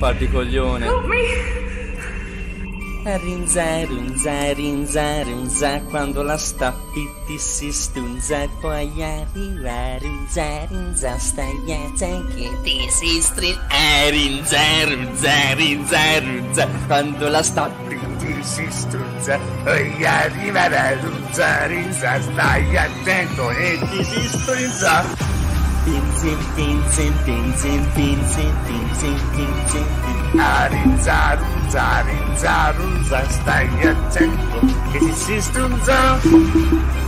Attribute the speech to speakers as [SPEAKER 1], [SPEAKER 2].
[SPEAKER 1] romperti i coglioni.
[SPEAKER 2] Help me.
[SPEAKER 1] Rinza, runza, rinza, runza, quando la stappi ti si stunza, puoi arrivare, runza, rinza, stai attento che ti si strinza. Rinza, runza, rinza, runza, quando la stappi ti si stunza, puoi arrivare, runza, rinza, stai attento e ti si strinza. Pinzin, pinzin, pinzin, pinzin, pinzin, pinzin, rinza, runza, rinza, runza, stai attento che ti si strunza.